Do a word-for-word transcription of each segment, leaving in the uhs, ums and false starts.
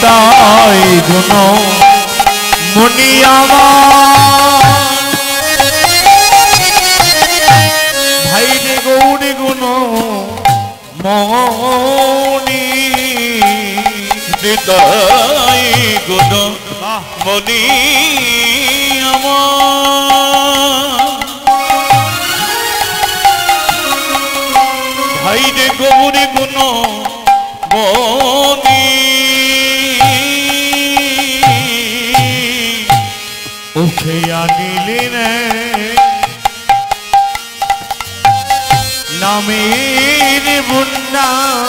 নিতাই গুণ মনি আমার ভাই রে গৌরী গুণ মনি নিতাই গুণ মনি আমার ভাই রে গৌরী গুণ মনি উঠে আনিলেন নামের বন্যা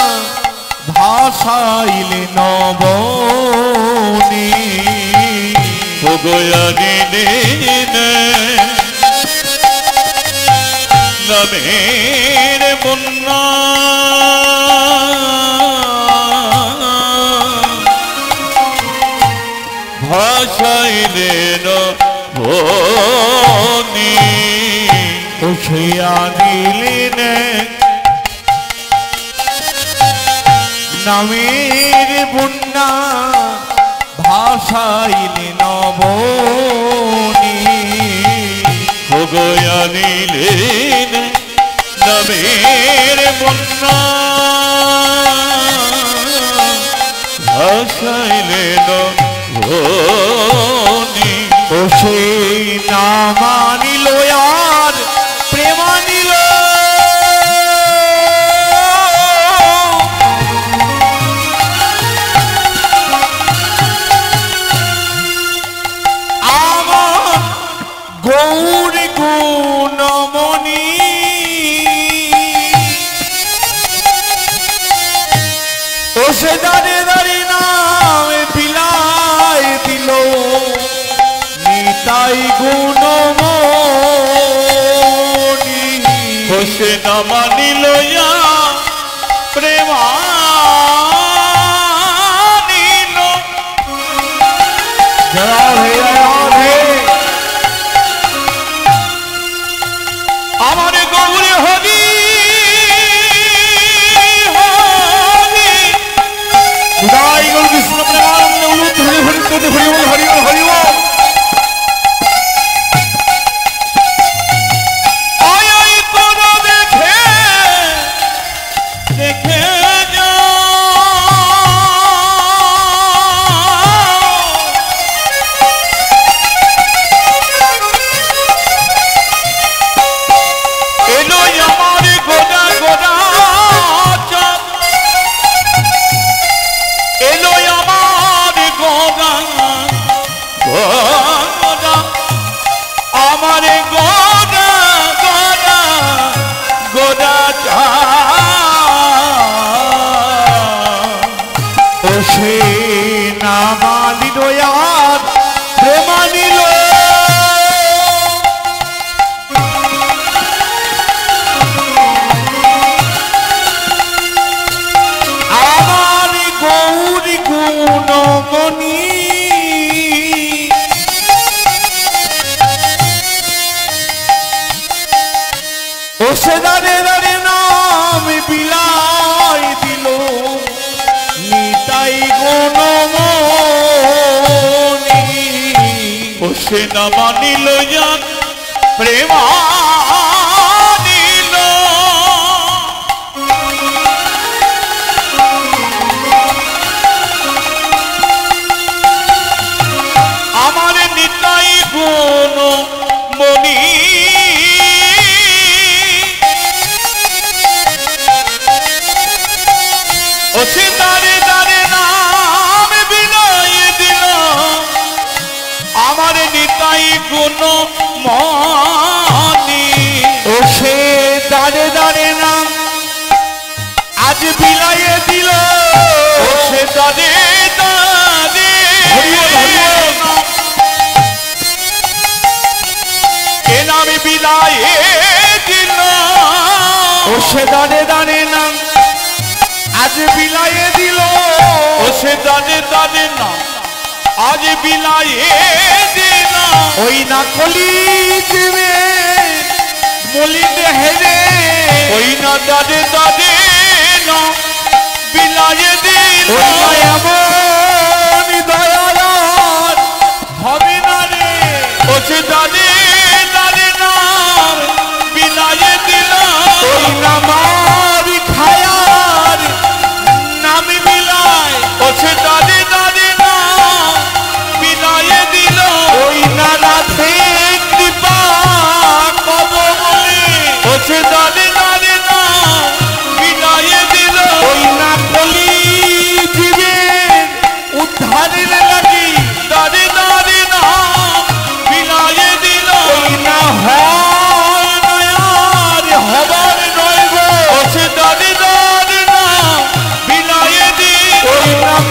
ভাসাইলে নবনী ভগয়ানিলেন নামের বন্যা ভাসাইলেন ভনী উঠে আনিলেন নামের বন্যা ভাসাইলে নবনী ভগয়ানিলেন নামের বন্যা ভাসাইলেন ভনী ও সেই না মানিল আর প্রেমানিল আমার গৌরী গুণমণি ও সে দাঁড়ে দাঁড়ি নাম বিলায় দিল নিতাই গুণমণি হোসে না মানিল প্রেমানিল রাধে রাধে আমার গৌরী হরি হরি জয় গুরু কৃষ্ণ প্রেমানন্দ উলুত হরি হরি হরি হরি হরি হরি না মানিল আর প্রেমানিল আমার গৌরী গুণমণি ও সে দাঁড়ে দাঁড়ে নাম বিলায় দিল নিতাই গুণমণি ও সে না মানিল প্রেমানিল আমার নিতাই গুণমণি ও সে দাঁড়ে দাঁড়ে নাম বিনয় দিল আমার নিতাই গুণমণি ও সে দাঁড়ে দাঁড়ে নাম আজ বিলাইয়ে দিল ও সে দাঁড়ে দাঁড়ে এ নামে বিলাইয়ে দিল ও সে দাঁড়ে দাঁড়ে নাম আজ বিলাইয়ে দিল ও সে দাঁড়ে দাঁড়ে নাম আজ বিলাইয়ে দিল ওই না কলি দেবে মলিন হেরে ওই না দাঁড়ে দাঁড়ে না বিলাইয়ে দিল ওই না এমন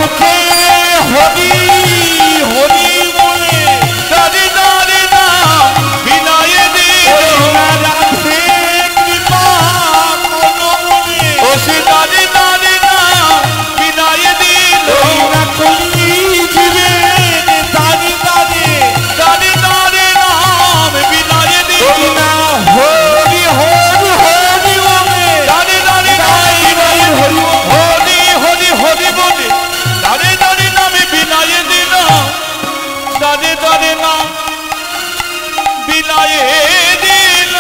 মুখে হরি হরি বলে দাঁড়ে দাঁড়ে নাম বিলায়ে দিল রাধে কৃপা কোনো মনে ও সে দাঁড়ে দাঁড়ে নাম বিলায়ে দিল না কলি জীবেন দাঁড়ি দাঁড়ে দাঁড়ে দাঁড়ে নাম বিলায়ে দিল না হরি হরি হরি বলে দাঁড়ে দাঁড়ে নাম বিলায়ে হরি হরি হরি বলে দাঁড়ে দাঁড়ে নামে বিলায়ে দিল দাঁড়ে দাঁড়ে নাম বিলায়ে দিল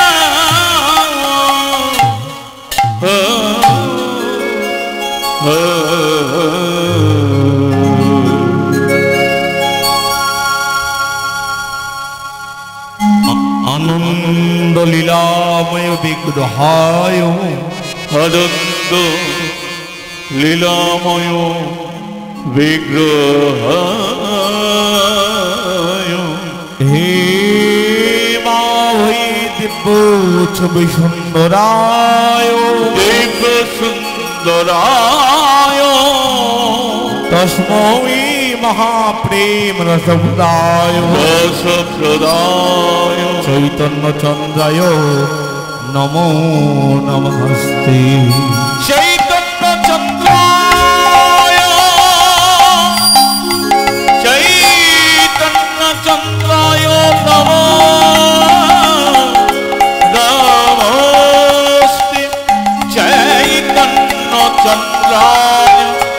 আনন্দ লীলাময় বিগ্রহায় আনন্দ লীলাময় বিগ্রহ হে মা ওই দিব্য ছবি সুন্দরায় দিব্য সুন্দরায় তস্মৈ মহাপ্রেম রসপ্রদায় রসপ্রদায় চৈতন্য চন্দ্রায় নমো নমস্তে চৈতন্য চন্দ্রায় চৈতন্য চন্দ্রায় নমো নমস্তে চৈতন্য চন্দ্রায়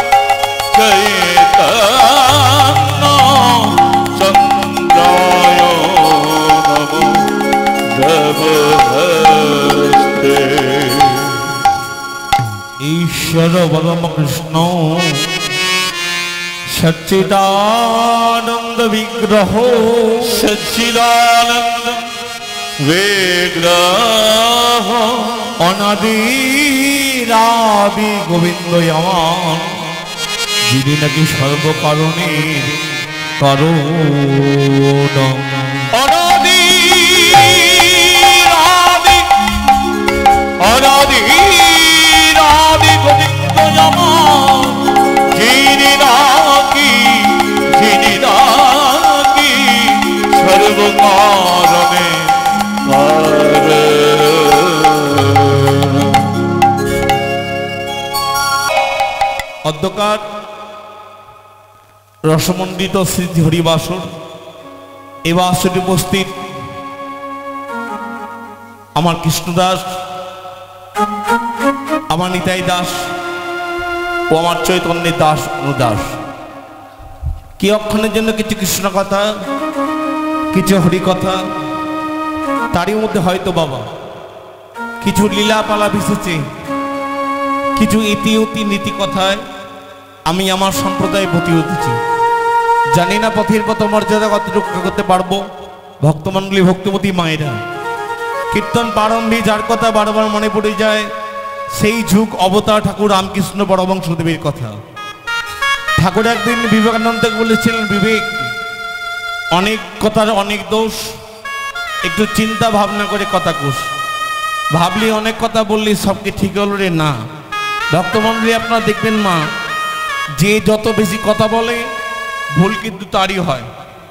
চৈতন্য চন্দ্রায় নমো নমস্তে ঈশ্বর পরম কৃষ্ণ সচ্চিদানন্দ বিগ্রহ সচ্চিদানন্দ বিগ্রহ অনাদিরাদি গোবিন্দ আমার যিনি নাকি সর্বকারণের কারণ অনাদি রাদি অনাদি রাদি গোবিন্দ আমার যিনি নাকি যিনি নাকি সর্বকারণে অধ্যকার রসমণ্ডিত স্মৃতি হরিবাসর এ বাসরে উপস্থিত আমার কৃষ্ণদাস, আমার নিতাই দাস ও আমার চৈতন্যের দাস অনুদাস। কি অক্ষণের জন্য কিছু কৃষ্ণ কথা, কিছু হরি কথা, তারই মধ্যে হয়তো বাবা কিছু লীলাপালা ভিসেছে, কিছু ইতি উতি নীতি কথায় আমি আমার সম্প্রদায় ভর্তি উঠেছি। জানি না পথের পথ মর্যাদা কতটুকু করতে পারবো। ভক্তমণ্ডলী ভক্তিমতী মায়েরা, কীর্তন প্রারম্ভে যার কথা বারবার মনে পড়ে যায় সেই যুগ অবতার ঠাকুর রামকৃষ্ণ পরমহংসদেবের কথা। ঠাকুর একদিন বিবেকানন্দকে বলেছিলেন, বিবেক, অনেক কথার অনেক দোষ, একটু চিন্তা ভাবনা করে কথা কোষ। ভাবলি অনেক কথা বললি সবকে ঠিক হলো রে না। ভক্তমণ্ডলী আপনারা দেখবেন মা, যে যত বেশি কথা বলে ভুল কিন্তু তারই হয়।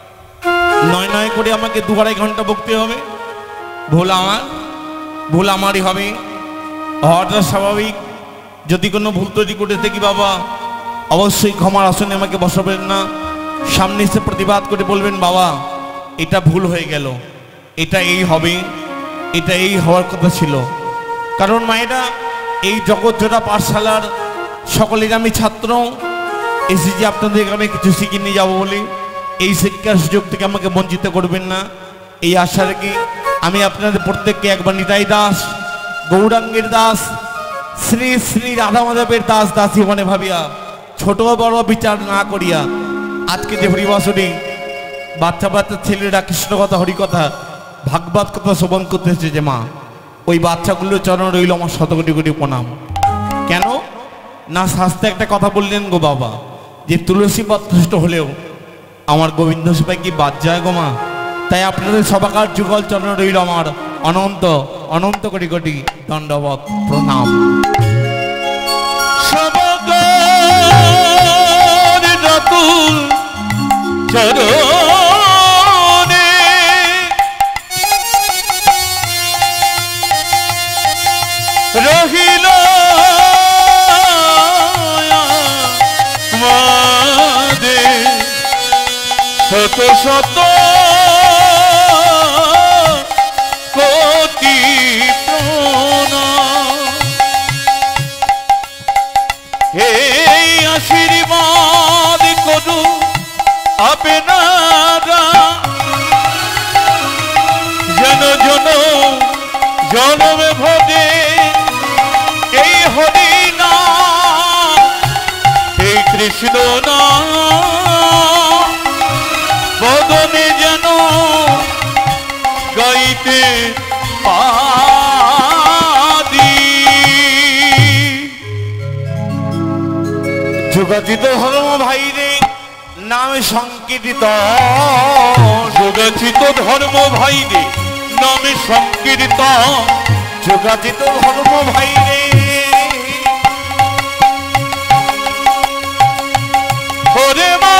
নয় নয় করে আমাকে দু আড়াই ঘন্টা বকতে হবে, ভুল আমার ভুল আমারই হবে, হওয়াটা স্বাভাবিক। যদি কোনো ভুল তৈরি করে থাকি বাবা অবশ্যই ক্ষমার আসনে আমাকে বসাবেন না, সামনে এসে প্রতিবাদ করে বলবেন বাবা এটা ভুল হয়ে গেল, এটা এই হবে, এটা এই হওয়ার কথা ছিল। কারণ মায়েরা, এই জগৎজোড়া পাঠশালার সকলের আমি ছাত্র, এসেছি আপনাদের এখানে কিছু শিখে নিয়ে যাবো বলে। এই শিক্ষার সুযোগ থেকে আমাকে বঞ্চিত করবেন না, এই আশা রেখে আমি আপনাদের প্রত্যেককে একবার নিতাই দাস, গৌরাঙ্গের দাস, শ্রী শ্রী রাধা মাধবের দাস দাসী মনে ভাবিয়া ছোট বড় বিচার না করিয়া আজকে যে হরিবাসনে বাচ্চা বাচ্চা ছেলেরা কৃষ্ণ কথা হরিকথা ভাগবত কথা শ্রবণ করতেছে যে মা, ওই বাচ্চাগুলোর চরণ রইল আমার শত কোটি কোটি প্রণাম। কেন না শাস্ত্রে একটা কথা বললেন গো বাবা, যে তুলসী পত্রষ্ট হলেও আমার গোবিন্দ সেবায় কি বাদ যায় গো মা। তাই আপনাদের সবাকার যুগল চরণ রইল আমার অনন্ত অনন্ত কোটি কোটি দণ্ডবত প্রণাম। সবাকার শত শত কোটি প্রণাম। এই আশীর্বাদ করু আপনারা যেন জন জনমে ভোগে এই হরি নাম, এই কৃষ্ণ নাম বদনে যেন গাইতে পারি। যোগাচিত ধর্ম ভাইরে নাম সংকীর্তিত, যোগাচিত ধর্ম ভাইরে নামে সংকীর্ত, যোগাচিত ধর্ম ভাইরে ওরে মা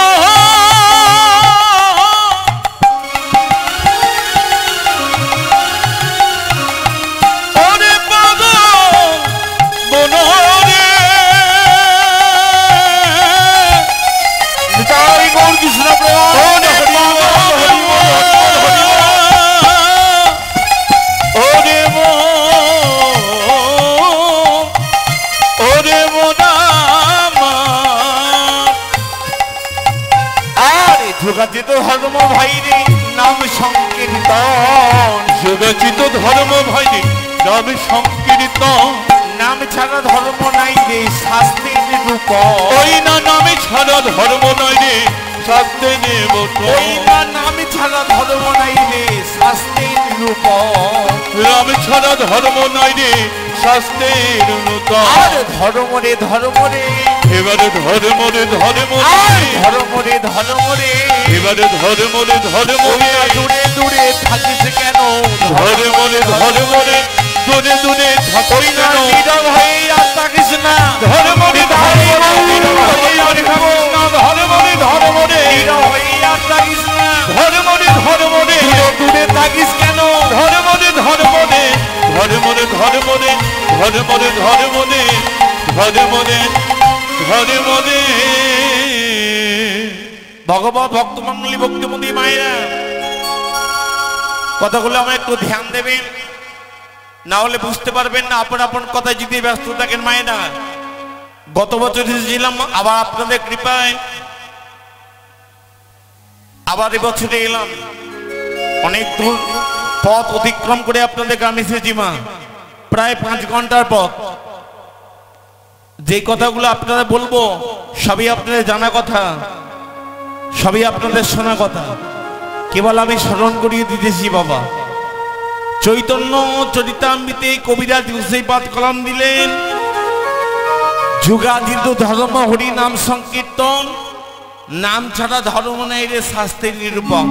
ওরে পাদ বনরে নিতাই গৌর কৃষ্ণ প্রেম। যোগাচিত ধর্ম ভাইরে নাম সংকীর্তন, যোগাচিত ধর্ম ভাইরে নাম সংকীর্তন, নাম ছাড়া ধর্ম নাই রে শাস্ত্রের রূপ, ওই না নামে ছাড়া ধর্ম নয় রে শাস্ত্রে নেব, ওই না নাম ছাড়া ধর্ম নাই রে শাস্ত্রের রূপ, নাম ছাড়া ধর্ম নয় রে শাস্ত্রের রূপ। আর ধর্ম রে ধর্ম রে এবারে ধর্ম রে ধর্ম আর ধর্ম রে ধর্ম রে এবারে ধর্ম রে ধর্ম রে দূরে দূরে থাকিস কেন, ধর্ম রে ধর্ম রে দূরে দূরে থাকই না নীরব হয়ে আর থাকিস না, ধর্ম রে ধর্ম রে নীরব হয়ে আর থাকিস না, ধর্ম রে ধর্ম রে নীরব হয়ে আর থাকিস না, ধর্ম রে ধর্ম রে দূরে দূরে থাকিস কেন, ধর্ম রে ধর্ম রে ধর্ম রে ধর্ম রে ধর্ম রে ধর্ম রে ধর্ম রে ধর্ম রে। ভগবত ভক্তমণ্ডলী ভক্তিমতী মায়েরা কথাগুলো আমার একটু ধ্যান দেবেন, না হলে বুঝতে পারবেন না। আপন আপন কথায় যদি ব্যস্ত থাকেন মায়েরা, গত বছর এসেছিলাম, আবার আপনাদের কৃপায় আবার এবছরে এলাম। অনেক দূর পথ অতিক্রম করে আপনাদের গ্রামে এসেছি মা, প্রায় পাঁচ ঘন্টার পথ। যে কথাগুলো আপনারা বলবো সবই আপনাদের জানা কথা, সবই আপনাদের শোনা কথা, কেবল আমি স্মরণ করিয়ে দিতেছি বাবা। চৈতন্য চরিতামৃতে কবিরাজ হুসেইপাদ কলম দিলেন, যুগাদিত ধর্ম হরি নাম সংকীর্তন, নাম ছাড়া ধর্ম নাই রে শাস্ত্রের নিরূপম।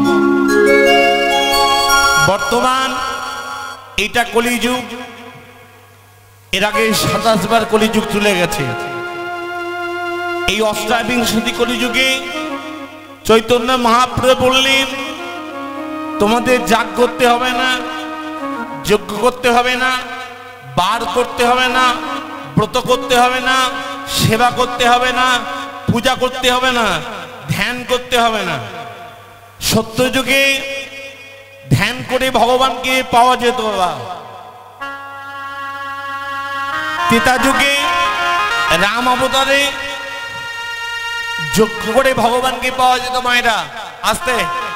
বর্তমান এটা কলিযুগ, এর আগে সাতাশ বার কলিযুগ চলে গেছে। এই অষ্টাবিংশতি কলিযুগে চৈতন্য মহাপ্রভু বললেন, তোমাদের যাগ করতে হবে না, যজ্ঞ করতে হবে না, বার করতে হবে না, ব্রত করতে হবে না, সেবা করতে হবে না, পূজা করতে হবে না, ধ্যান করতে হবে না। সত্যযুগে ধ্যান করে ভগবানকে পাওয়া যেত বাবা। ত্রেতা যুগে রাম অবতারে যজ্ঞ করে ভগবানকে পাওয়া যেত মায়েরা। আসতে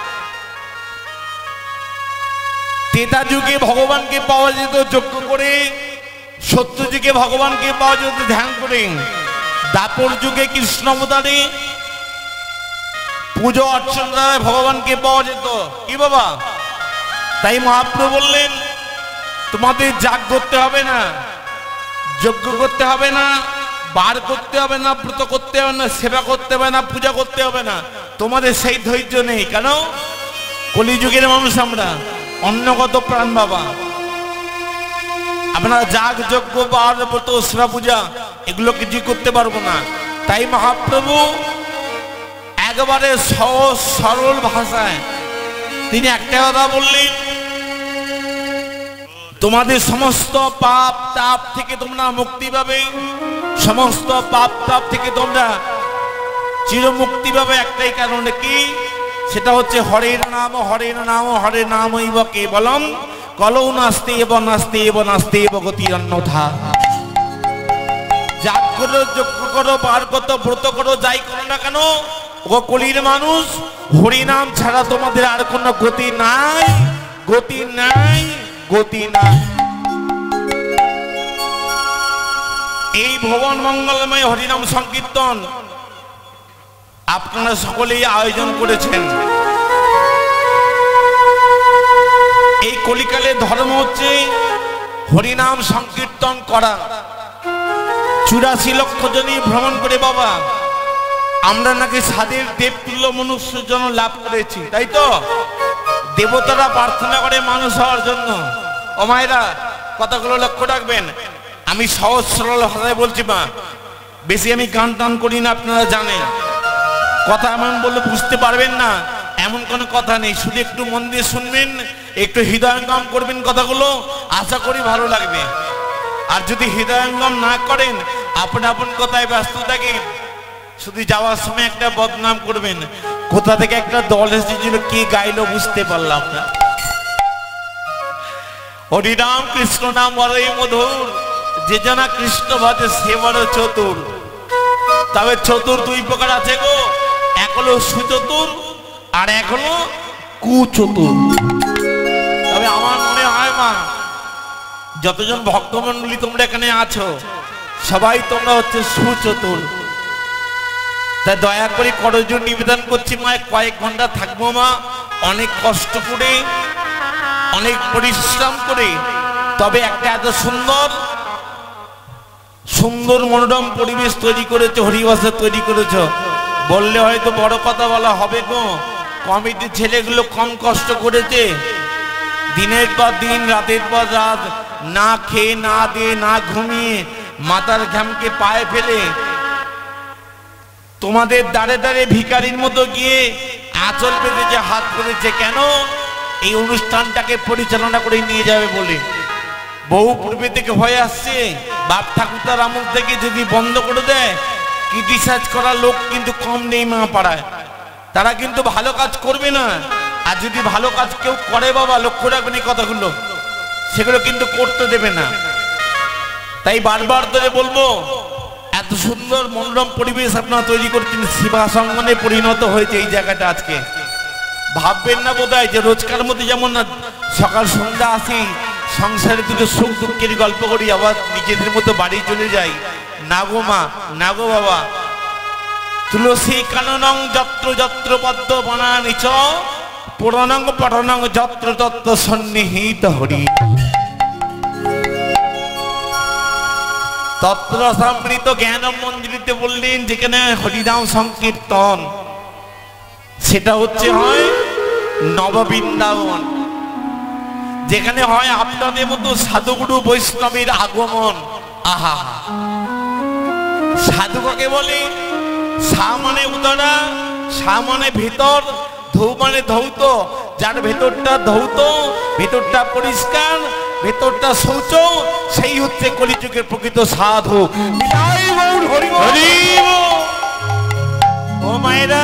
ত্রেতা যুগে ভগবানকে পাওয়া যেত যজ্ঞ করে, সত্য যুগে ভগবানকে পাওয়া যেত ধ্যান করে, দাপর যুগে কৃষ্ণ অবতারে পুজো অর্চনা দ্বারা ভগবানকে পাওয়া যেত। কি বাবা? তাই মহাপ্রভু বললেন, তোমাদের যাগ করতে হবে না, যজ্ঞ করতে হবে না, বার করতে হবে না, ব্রত করতে হবে না, সেবা করতে হবে না, পূজা করতে হবে না। তোমাদের সেই ধৈর্য নেই। কেন? কলিযুগের মানুষ আমরা, অন্নগত প্রাণ বাবা। আমরা যাগ যজ্ঞ বার ব্রত সেবা পূজা এগুলো কিছু করতে পারবো না। তাই মহাপ্রভু একেবারে সহজ সরল ভাষায় তিনি একটা কথা বললেন, তোমাদের সমস্ত পাপ তাপ থেকে তোমরা মুক্তি পাবে, সমস্ত পাপ তাপ থেকে তোমরা চিরমুক্তি পাবে একটাই কারণে, কি? সেটা হচ্ছে হরের নাম হরের নাম হরে নামৈব কেবলম কলৌ নাস্তি এব নাস্তি এব নাস্তি এব গতি অন্যথা। যাগ করো, যজ্ঞ করো, বার করো, ব্রত করো, যাই করো না কেন ও কলির মানুষ, হরিনাম ছাড়া তোমাদের আর কোনো গতি নাই, গতি নাই, গতি নাই। এই ভুবন মঙ্গলময় হরিনাম সংকীর্তন আপনারা সকলেই আয়োজন করেছেন। এই কলিকালে ধর্ম হচ্ছে হরিনাম সংকীর্তন করা। চুরাশি লক্ষ জনই ভ্রমণ করে বাবা আমরা নাকি সাদের দেবতুল্য মনুষ্য জন্য লাভ করেছি, তাই তো? দেবতারা প্রার্থনা করে মানুষ হওয়ার জন্য। ও মায়েরা কথাগুলো লক্ষ্য রাখবেন। আমি সহজ সরল ভাষায় বলছি মা, বেশি আমি গান টান করি না, আপনারা জানেন। কথা এমন বললে বুঝতে পারবেন না এমন কোনো কথা নেই, শুধু একটু মন দিয়ে শুনবেন, একটু হৃদয়ঙ্গম করবেন কথাগুলো, আশা করি ভালো লাগবে। আর যদি হৃদয়ঙ্গম না করেন আপন আপন কথায় ব্যস্ত থাকেন, শুধু যাওয়ার সময় একটা বদনাম করবেন, কোথা থেকে একটা দল এসেছিল কি গাইলো বুঝতে পারলাম না। হরিনাম কৃষ্ণ নাম বড়ই মধুর, যে জানা কৃষ্ণ ভজে সে বড় চতুর। তবে চতুর দুই প্রকার আছে গো, এক হলো সুচতুর আর এক হলো কুচতুর। তবে আমার মনে হয় মা যতজন ভক্তমণ্ডলী তোমরা এখানে আছো সবাই তোমরা হচ্ছে সুচতুর। তাই দয়া করে করজোড় নিবেদন করছি মা, কয়েক ঘন্টা থাকবো মা, অনেক কষ্ট করে অনেক পরিশ্রম করে, তবে একটা এত সুন্দর সুন্দর মনোরম পরিবেশ তৈরি করেছো, হরিবাসা তৈরি করেছো। বললে হয়তো বড় কথা বলা হবে গো, কমিটির ছেলেগুলো কম কষ্ট করেছে, দিনের পর দিন রাতের পর রাত না খেয়ে না দিয়ে না ঘুমিয়ে মাথার ঘামকে পায়ে ফেলে তোমাদের দাঁড়ে দাঁড়ে ভিখারির মতো গিয়ে আঁচল পেতেছে, হাত পেতেছে। কেন? এই অনুষ্ঠানটাকে পরিচালনা করে নিয়ে যাবে বলে। বহু পূর্বে থেকে হয়ে আসছে, বাপ ঠাকুরদার আমল থেকে যদি বন্ধ করে দেয়, ক্রিটিসাইজ করার লোক কিন্তু কম নেই মা পাড়ায়। তারা কিন্তু ভালো কাজ করবে না, আর যদি ভালো কাজ কেউ করে বাবা লক্ষ্য রাখবেন এই কথাগুলো, সেগুলো কিন্তু করতে দেবে না। তাই বারবার ধরে বলবো, এত সুন্দর মনোরম পরিবেশ আপনারা তৈরি করছেন, সেবা সঙ্গনে পরিণত হয়েছে এই জায়গাটা আজকে। ভাববেন না বোধহয় যে রোজকার মধ্যে যেমন সকাল সন্ধ্যা আসি সংসারে দুটো সুখ দুঃখের গল্প করি আবার নিজেদের মতো বাড়ি চলে যাই। না গো মা, না গো বাবা। তুলসী কাননং যত্র যত্র পদ্ম বনানি চ পুরাণং পঠনং যত্র তত্র সন্নিহিত হরি তত্র সমৃত জ্ঞান মঞ্জুরিতে বললেন যেখানে হরিনাম সংকীর্তন, সেটা হচ্ছে হয় নববৃন্দাবন, যেখানে হয় আপনাদের মতো সাধুগুরু বৈষ্ণবের আগমন। আহা, সাধু কাকে বলে? সা মানে উদরা, সা মানে ভিতর, ধৌ মানে ধৌত। যার ভেতরটা ধৌত, ভেতরটা পরিষ্কার, ভেতরটা শৌচ, সেই হচ্ছে কলিযুগের প্রকৃত সাধু। ও মায়েরা,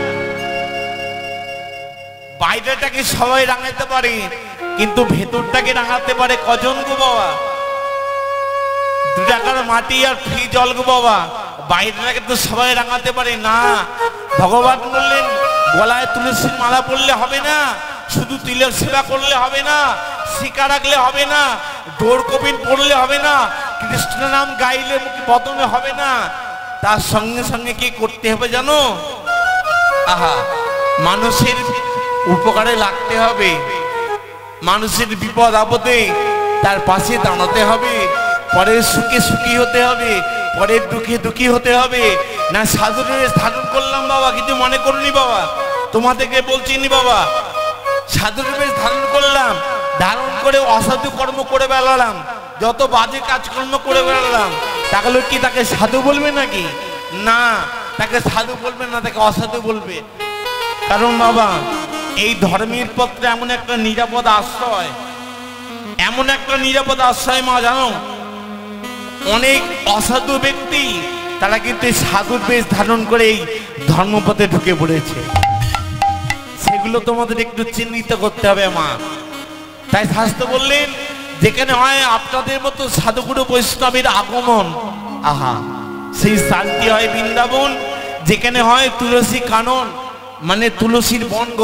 বাইরেটাকে সবাই রাঙাতে পারে কিন্তু ভেতরটাকে রাঙাতে পারে কজন গো বাবা? দু টাকার মাটি আর ফ্রি জল গো বাবা, বাইরেটাকে তো সবাই রাঙাতে পারে না। ভগবান বললেন গলায় তুলসীর মালা পড়লে হবে না, শুধু তিলের সেবা করলে হবে না, শিকা রাখলে হবে না, ডোর কবিন পড়লে হবে না, কৃষ্ণ নাম গাইলে বদনে হবে না, তার সঙ্গে সঙ্গে কি করতে হবে জানো? আহা, মানুষের উপকারে লাগতে হবে, মানুষের বিপদ আপদে তার পাশে দাঁড়াতে হবে, পরের সুখে সুখী হতে হবে, পরের দুঃখে দুঃখী হতে হবে। না সাধুর বেশ ধারণ করলাম বাবা, কিছু মনে করুনি বাবা, তোমাদেরকে বলছি নি বাবা, সাধুর বেশ ধারণ করলাম, ধারণ করে অসাধু কর্ম করে বেড়ালাম, যত বাজে কাজকর্ম করে বেড়ালাম, তাহলে কি তাকে সাধু বলবে নাকি? না, তাকে সাধু বলবে না, তাকে অসাধু বলবে। কারণ বাবা এই ধর্মের পত্রে এমন একটা নিরাপদ আশ্রয়, এমন একটা নিরাপদ আশ্রয় মা জানো, অনেক অসাধু ব্যক্তি তারা কিন্তু সাধুর বেশ ধারণ করে এই ধর্মপথে ঢুকে পড়েছে। সেগুলো তোমাদের একটু চিহ্নিত করতে হবে মা। তাই শাস্ত্র বললেন যেখানে হয় আপনাদের মতো সাধুগুরু বৈষ্ণবের আগমন, আহা সেই শান্তি হয় বৃন্দাবন। যেখানে হয় তুলসী কানন মানে তুলসীর বনগ।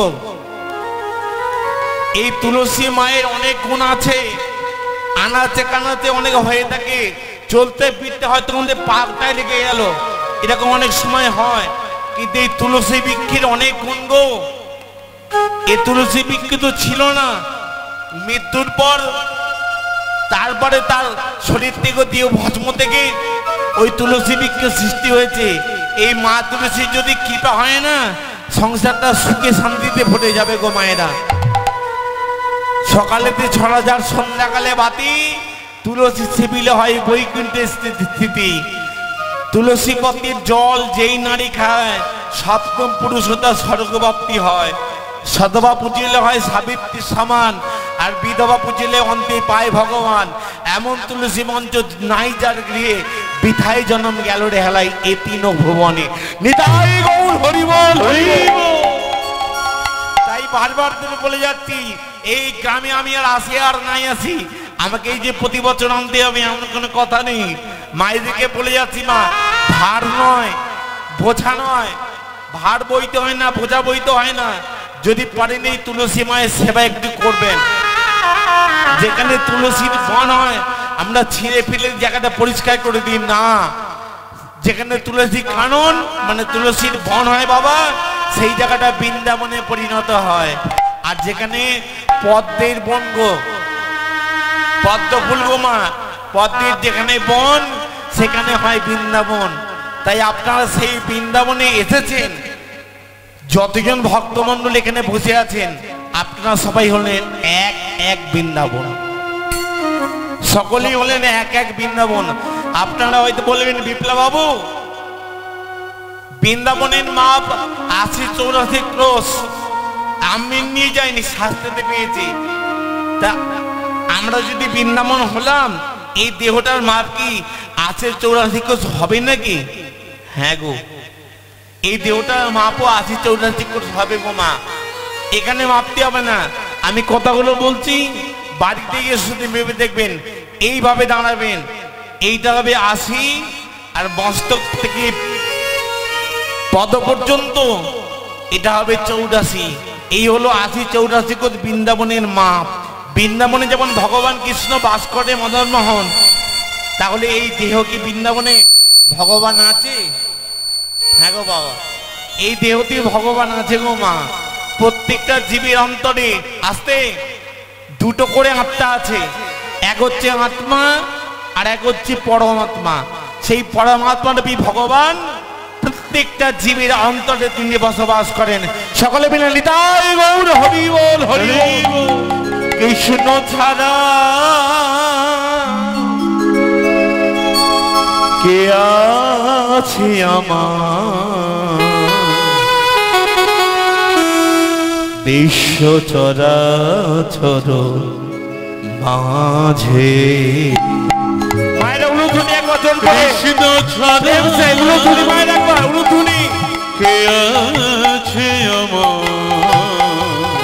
এই তুলসী মায়ের অনেক গুণ আছে, আনাচে কানাচে অনেক হয়ে থাকে, চলতে ফিরতে হয়তো আমাদের পাকটায় লেগে গেল, এরকম অনেক সময় হয়। কিন্তু এই তুলসী বৃক্ষের অনেক গুণ গো। এই তুলসী বৃক্ষ তো ছিল না, মৃত্যুর পর তারপরে তার শরীর থেকে দিয়ে ভস্ম থেকে ওই তুলসী বৃক্ষ সৃষ্টি হয়েছে। এই মা তুলসী যদি কৃপা হয় না, সংসারটা সুখে শান্তিতে ভরে যাবে গো মায়েরা। সকালেতে ছড়া যার সন্ধ্যাকালে বাতি, তুলসী সেবিলে হয় বৈকুণ্ঠের স্থিতি। তুলসী পত্রের জল যেই নারী খায়, সপ্তম পুরুষতা স্বর্গপ্রাপ্তি হয়। সধবা পুজিলে হয় সাবিত্রীর সমান, আর বিধবা পুজিলে অন্তে পায় ভগবান। এমন তুলসী মঞ্চ নাই যার গৃহে, বিথায় জন্ম গেল রে হেলাই এ তিন ভুবনে। নিতাই গৌর হরি বল হরি বল। তাই বারবার ধরে বলে যাচ্ছি, এই গ্রামে আমি আর আসি আর নাই আসি, আমাকে এই যে প্রতি বছর আনতে হবে এমন কোনো কথা নেই। মায়েদেরকে বলে যাচ্ছি মা, ভার নয় বোঝা নয়, ভার বইতে হয় না, বোঝা বইতে হয় না। যদি পারেন এই তুলসী মায়ের সেবা একটু করবেন। যেখানে তুলসীর বন হয় আমরা ছিঁড়ে ফেলে জায়গাটা পরিষ্কার করে দিই না। যেখানে তুলসী কানন মানে তুলসীর বন হয় বাবা, সেই জায়গাটা বৃন্দাবনে পরিণত হয়। আর যেখানে পদ্মের বন গো, পদ্ম ফুল গো মা, পদ্মের যেখানে বন সেখানে হয় বৃন্দাবন। তাই আপনারা সেই বৃন্দাবনে এসেছেন। যতজন ভক্তমণ্ডল এখানে বসে আছেন আপনারা সবাই হলেন এক এক বৃন্দাবন, সকলেই হলেন এক এক বৃন্দাবন। আপনারা হয়তো বলবেন বিপ্লব বাবু, বৃন্দাবনের মাপ আশি চৌরাশি ক্রোশ, আমি নিয়ে যাইনি, শাস্ত্রতে পেয়েছি। তা আমরা যদি বৃন্দাবন হলাম, এই দেহটার মাপ কি আশি চৌরাশি ক্রোশ হবে নাকি? হ্যাঁ গো, এই দেহটার মাপও আশি চৌরাশি ক্রোশ হবে গো মা। এখানে মাপতে হবে না। আমি কথাগুলো বলছি, বাড়িতে গিয়ে শুধু ভেবে দেখবেন। এইভাবে দাঁড়াবেন, এইটা হবে আশি, আর মস্তক থেকে পদ পর্যন্ত এটা হবে চৌরাশি। এই হলো আশি চৌরাশি কোট বৃন্দাবনের মাপ। বৃন্দাবনে যেমন ভগবান কৃষ্ণ বাস করে মদন মোহন, তাহলে এই দেহ কি বৃন্দাবনে ভগবান আছে? হ্যাঁ গো বাবা, এই দেহতে ভগবান আছে গো মা। প্রত্যেকটা জীবের অন্তরে আসতে দুটো করে আত্মা আছে, এক হচ্ছে আত্মা আর এক হচ্ছে পরমাত্মা। সেই পরমাত্মারূপী ভগবান প্রত্যেকটা জীবের অন্তরে তিনি বসবাস করেন। সকলে মিলে নিতাই গৌর হরি বল হরি বল। কৃষ্ণ ছাড়া কে আছে আমার, বিশ্ব চরাচর মাঝে। মায়েরা উলুধুনি এক বছর কৃষ্ণ ছাড়া উলুধুনি, মায়ের একবার উলুধুনি। কে আছে আমার,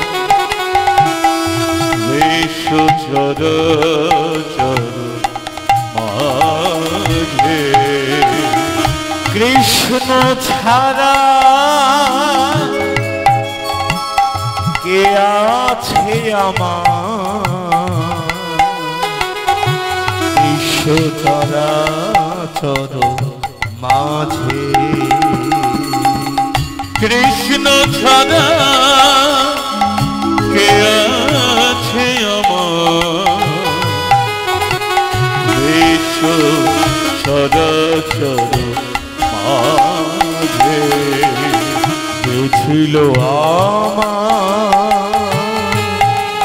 বিশ্ব চরাচর মাঝে। কৃষ্ণ ছাড়া কে আছে আমার, বিশ্ব চরাচর মাঝে। কৃষ্ণ ছাড়া কে আছে আমার, বিশ্ব চরাচর মাঝে। ছিল আমার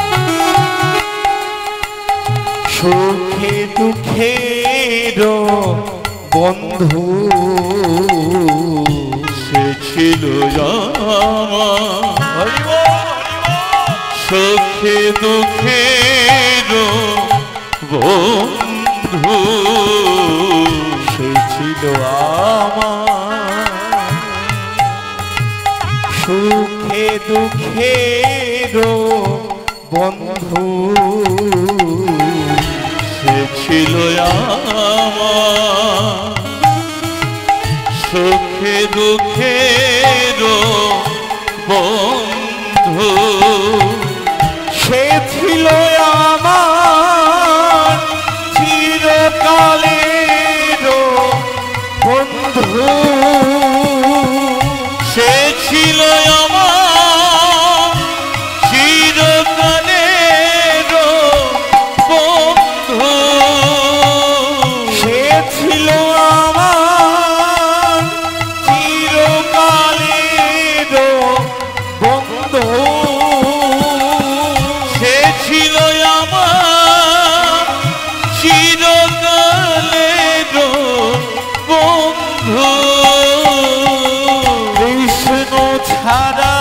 সুখে দুঃখের বন্ধু, সে ছিল আমার সুখে দুঃখের বন্ধু, সে ছিল আমার সুখে দুঃখের বন্ধু সে ছিল আমার সুখে দুঃখের বন্ধু সে ছিল আমার চিরকালের বন্ধু সে ছিল আমার চিরকালের বন্ধু সে ছিল আমার চিরকালের বন্ধু সে ছিল আমার চিরকালের বন্ধু কৃষ্ণ ছাড়া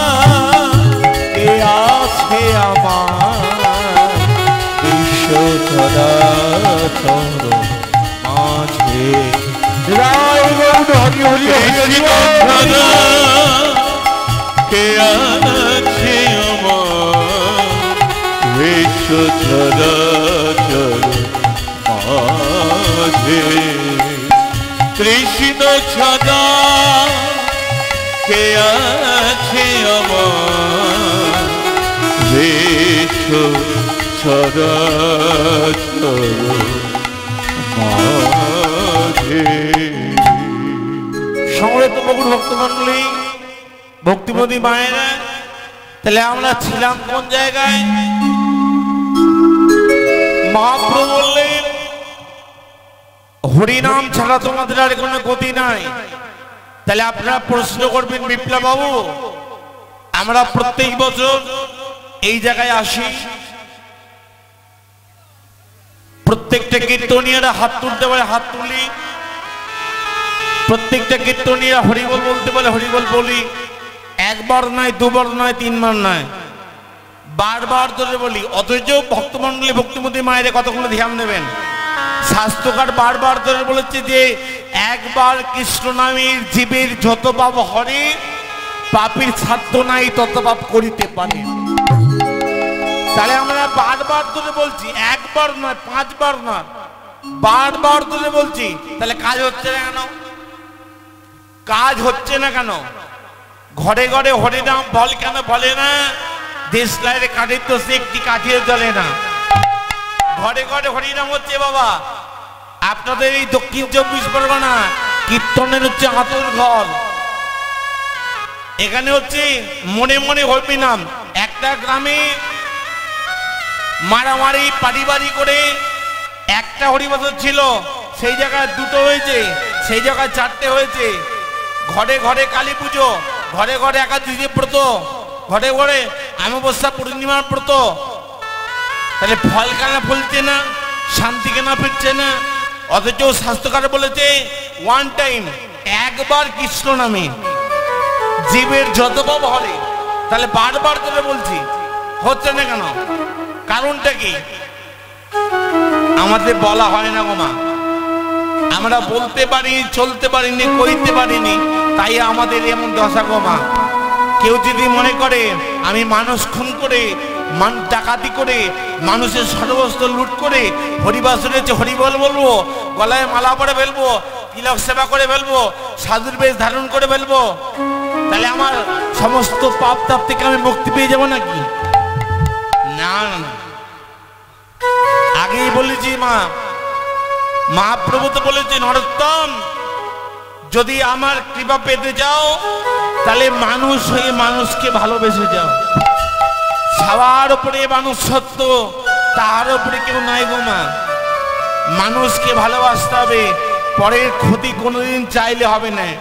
কে আছে আমার বিশ্ব চরাচর মাঝে রায় গৌর হরি হরি হরি হরি কে আছে আমার বিশ্ব চরাচর মাঝে কৃষ্ণ ছাড়া কে আছে আমার বিশ্ব চরাচর মাঝে। সমবেত বকুর ভক্তমণ্ডলী ভক্তিমতী মায়েরা, তাহলে আমরা ছিলাম কোন জায়গায়? মহাপ্রভু বললেন হরিনাম ছাড়া তোমাদের আর কোনো গতি নাই। তাহলে আপনারা প্রশ্ন করবেন বিপ্লব বাবু, আমরা প্রত্যেক বছর এই জায়গায় আসি, প্রত্যেকটা কীর্তনীয়রা হাত তুলতে পারে হাত তুলি, প্রত্যেকটা কীর্তনীয়রা হরিবল বলতে পারে হরিবল বলি, একবার নয় দুবার নয় তিনবার নয় বারবার ধরে বলি। অথচ ভক্তমণ্ডলী ভক্তিমতী মায়ের কতগুলো ধ্যান দেবেন। শাস্ত্রকার বারবার ধরে বলেছে যে একবার কৃষ্ণ নামের জীবের যত পাপ হরে, পাপীর সাধ্য নাই তত পাপ করিতে পারে। তাহলে আমরা বারবার ধরে বলছি, একবার নয় পাঁচবার নয় বারবার ধরে বলছি, তাহলে কাজ হচ্ছে না কেন? কাজ হচ্ছে না কেন? ঘরে ঘরে হরিনাম বল কেন বলে না? দেশ লাইরে কাঠের তো সে একটি কাঠিয়ে চলে না। ঘরে ঘরে হরিনাম হচ্ছে বাবা। আপনাদের এই দক্ষিণ চব্বিশ পরগনা কীর্তনের হচ্ছে আতুর ঘর, এখানে হচ্ছে মনে মনে হরিনাম। একটা গ্রামে মারামারি পারিবারিক করে একটা হরিবছর ছিল, সেই জায়গায় দুটো হয়েছে, সেই জায়গায় চারটে হয়েছে। ঘরে ঘরে কালী পুজো, ঘরে ঘরে একাদশী ব্রত, ঘরে ঘরে অমাবস্যা পূর্ণিমার ব্রত। তাহলে ফল কেন ফলছে না? শান্তি কেন ফিরছে না? অথচ শাস্ত্রকার বলেছে ওয়ান টাইম, একবার কৃষ্ণ নামে জীবের যত পাপ হরে। তাহলে বারবার করে বলছি, হচ্ছে না কেন? কারণটা কি? আমাদের বলা হয় না গো মা, আমরা বলতে পারি, চলতে পারিনি, কইতে পারিনি, তাই আমাদের এমন দশা গো মা। কেউ যদি মনে করে আমি মানুষ খুন করে, মান ডাকাতি করে, মানুষের সর্বস্ব লুট করে হরিবাসরে হরিবল বলবো, গলায় মালা পরে ফেলবো, তিলক সেবা করে ফেলবো, সাধুর বেশ ধারণ করে ফেলবো, তাহলে আমার সমস্ত পাপ তাপ থেকে আমি মুক্তি পেয়ে যাবো নাকি? না না, আগেই বলেছি মা, মহাপ্রভু তো বলেছে নরোত্তম, যদি আমার কৃপা পেতে যাও তাহলে মানুষ হয়ে মানুষকে ভালোবেসে যাও। সবার উপরে মানুষ সত্য, তার উপরে কেউ নাই গো মা। মানুষকে ভালোবাসতে হবে, পরের ক্ষতি কোনোদিন চাইলে হবে না।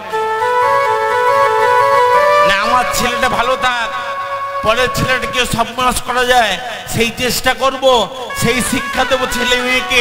না আমার ছেলেটা ভালো থাক, পরের ছেলেটাকে সর্বনাশ করা যায় সেই চেষ্টা করব, সেই শিক্ষা দেবো ছেলে মেয়েকে।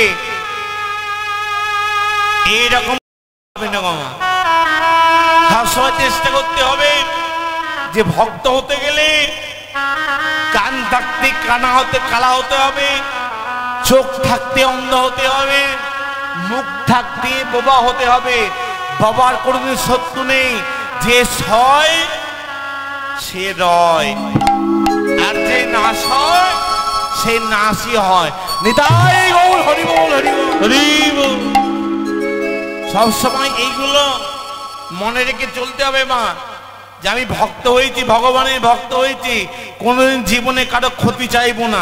এইরকম হবে না গো মা। সবসময় চেষ্টা করতে হবে যে ভক্ত হতে গেলে কান থাকতে কানা হতে কালা হতে হবে, চোখ থাকতে অন্ধ হতে হবে, মুখ থাকতে বোবা হতে হবে। বাবার কোনোদিন শত্রু নেই, যে সয় সে রয়, আর যে নাশ হয় সে নাশই হয়। নিতাই গৌর হরি বল, হরি বল, হরি বল। সবসময় এইগুলো মনে রেখে চলতে হবে মা, যে আমি ভক্ত হয়েছি, ভগবানের ভক্ত হয়েছি, কোনোদিন জীবনে কারো ক্ষতি চাইবো না।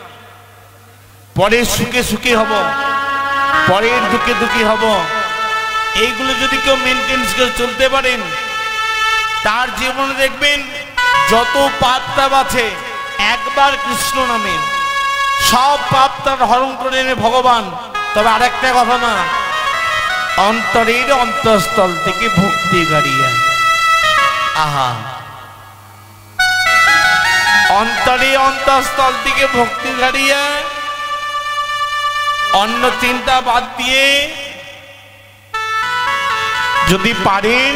পরের সুখে সুখী হব, পরের দুঃখে দুঃখী হব। এইগুলো যদি কেউ মেনটেন্স করে চলতে পারেন, তার জীবনে দেখবেন যত পাপ তাপ আছে একবার কৃষ্ণ নামে সব পাপ তার হরণ করে নেবে ভগবান। তবে আরেকটা কথা না, অন্তরের অন্তঃস্থল থেকে ভক্তি গাড়িয়া, আহা, অন্তরে অন্তঃস্থল থেকে ভক্তি গাড়িয়া অন্য চিন্তা বাদ দিয়ে যদি পারেন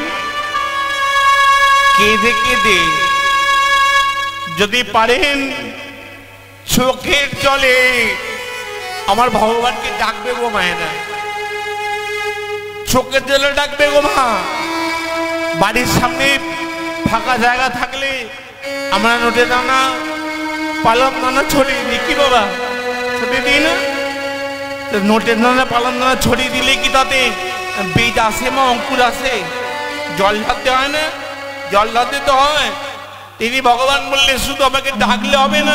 কেঁদে কেঁদে, যদি পারেন চোখের জলে আমার ভগবানকে ডাকবে গো মায়েরা, চোখের জলে ডাকবে গো মা। বাড়ির সামনে ফাঁকা জায়গা থাকলে আমরা নোটে দানা পালন দানা ছড়িয়ে দিই, কি বাবা ছড়িয়ে দিই না? নোটের দানা পালন দানা ছড়িয়ে দিলে কি তাতে বীজ আসে মা, অঙ্কুর আসে? জল ঢালতে হয় না? জল ঢালতে তো হয়। তিনি ভগবান বললে শুধু আমাকে ডাকলে হবে না,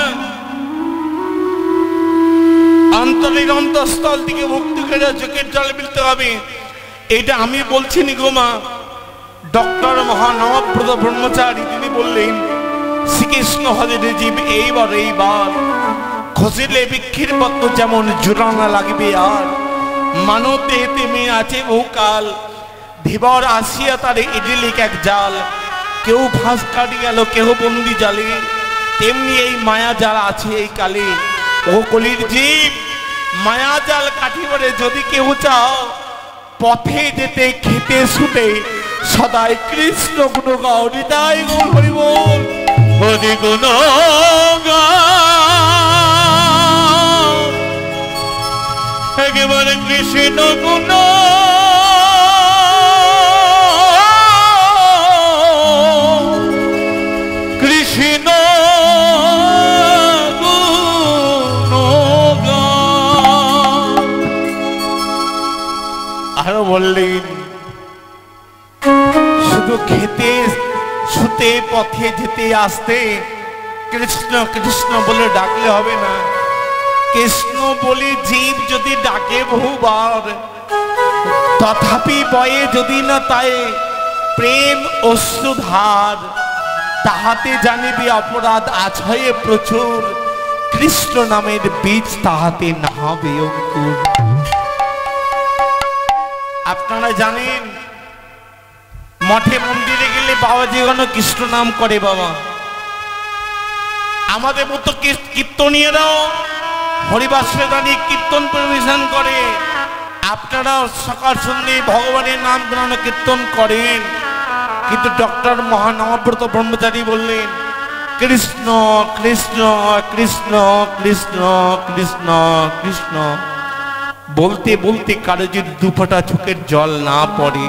অন্তরের অন্তঃস্থল থেকে ভক্তি করে চোখের জল মিলতে হবে। এটা আমি বলছি নি গো মা, ডক্টর মহানবব্রত ব্রহ্মচারী তিনি বললেন শ্রীকৃষ্ণ হরে জীব এইবার এইবার খসিলে বৃক্ষের পত্র যেমন জোড়ানা লাগবে, আর মানব দেহে তেমনি আছে বহুকাল, ধীবর আসিয়া তারে ইডলিক এক জাল, কেউ ফাঁস কাটি গেল কেউ বন্দি জালে, তেমনি এই মায়া জাল আছে এই কালে। ও কলির জীব মায়া জাল কাটিবারে যদি কেউ চাও, পথে যেতে খেতে শুতে সদাই কৃষ্ণ গুণ গাও। হৃদয় গৌর হরি বল, হরি গুণ গাও, একেবারে কৃষ্ণ গুণ কৃষ্ণ গুণ গাও। আরো বললেন শুধু খেতে শুতে পথে যেতে আসতে কৃষ্ণ কৃষ্ণ বলে ডাকলে হবে না। কৃষ্ণ বলে জীব যদি ডাকে বহুবার, তথাপি বয়ে যদি না তাই প্রেম অশ্রুধার, তাহাতে জানিবি অপরাধ আছয়ে প্রচুর, কৃষ্ণ নামের বীজ তাহাতে না হবে অঙ্কুর। আপনারা জানেন মঠে মন্দিরে গেলে বাবাজি গণ কৃষ্ণ নাম করে বাবা। আমাদের মতো কীর্তনীয়রাও হরিবাসে দাঁড়িয়ে কীর্তন পরিবেশন করে। আপনারা সকাল সন্ধ্যে ভগবানের নাম গান কীর্তন করেন, কিন্তু ডক্টর মহানবব্রত ব্রহ্মচারী বললেন কৃষ্ণ কৃষ্ণ কৃষ্ণ কৃষ্ণ কৃষ্ণ কৃষ্ণ বলতে বলতে কারো যদি দুফোঁটা চোখের জল না পড়ে,